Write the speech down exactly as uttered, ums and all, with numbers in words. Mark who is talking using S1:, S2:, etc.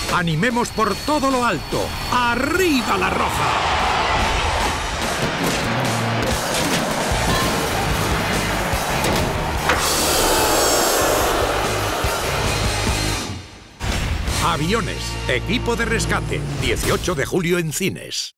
S1: Animemos por todo lo alto. ¡Arriba la Roja! Aviones, equipo de rescate, dieciocho de julio en cines.